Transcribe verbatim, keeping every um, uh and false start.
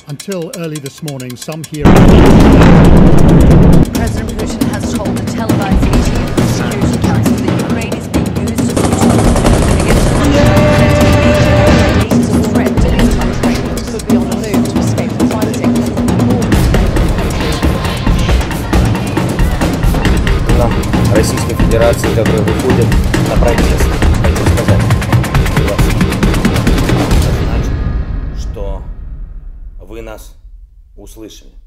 Until early this morning, some here. President Putin has told the televised meeting of the Security Council that Ukraine is being used as a tool against the Russian is a threat to his country. Could be on the move to escape the fighting. Нам, Российской Федерации, которые выходят на протест, хочу сказать, это значит, что вы нас услышали.